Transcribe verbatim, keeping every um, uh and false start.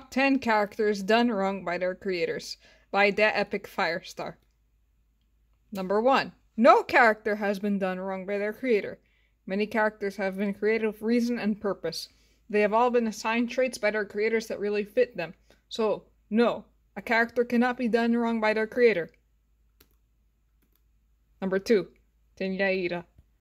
Top ten Characters Done Wrong by Their Creators by The Epic Firestar. Number one. No character has been done wrong by their creator. Many characters have been created with reason and purpose. They have all been assigned traits by their creators that really fit them. So, no, a character cannot be done wrong by their creator. Number two. Tenyaira.